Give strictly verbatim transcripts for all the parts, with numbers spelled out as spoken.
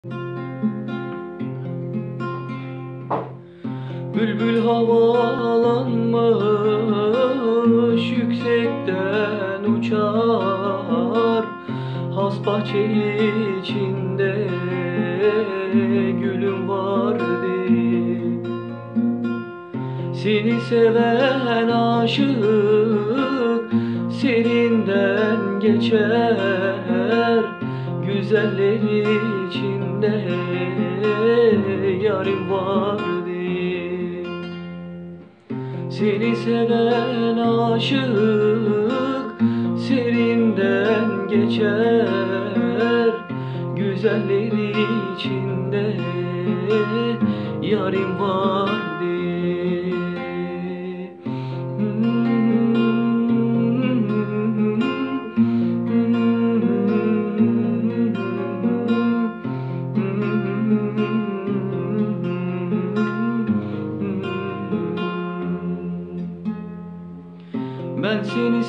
Bülbül havalanmış, yüksekten uçar. Has bahçe içinde gülüm vardı. Seni seven aşık serinden geçer. Güzeller içinde yarim vardı. Seni seven aşık serinden geçer. Güzeller içinde yarim vardı. Ben seni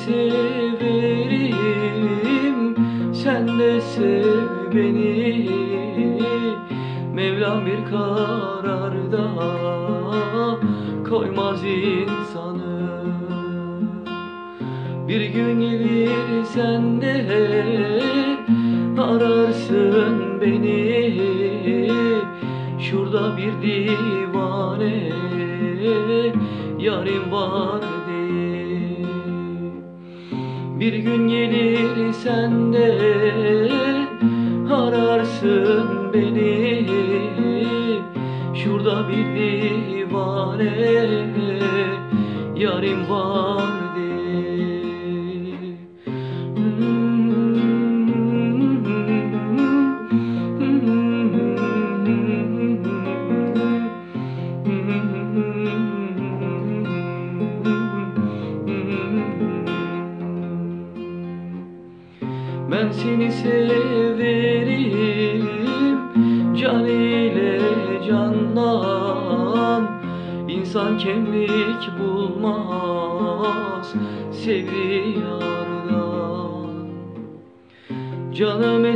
severim, sen de sev beni. Mevlam bir kararda koymaz insanı. Bir gün gelir sen de ararsın beni. Şurada bir divane yarim vardı. Bir gün gelir sen de ararsın beni. Şurada bir divane yarim vardı. Ben seni severim, can ile candan. İnsan kemik bulmaz sevdiği yardan. Canım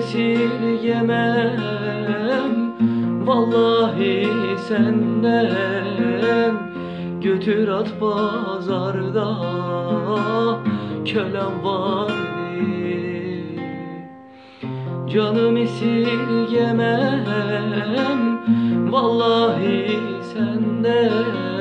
esirgemem vallahi senden. Götür at pazarda, kölem vardı. Canım esirgemem vallahi senden.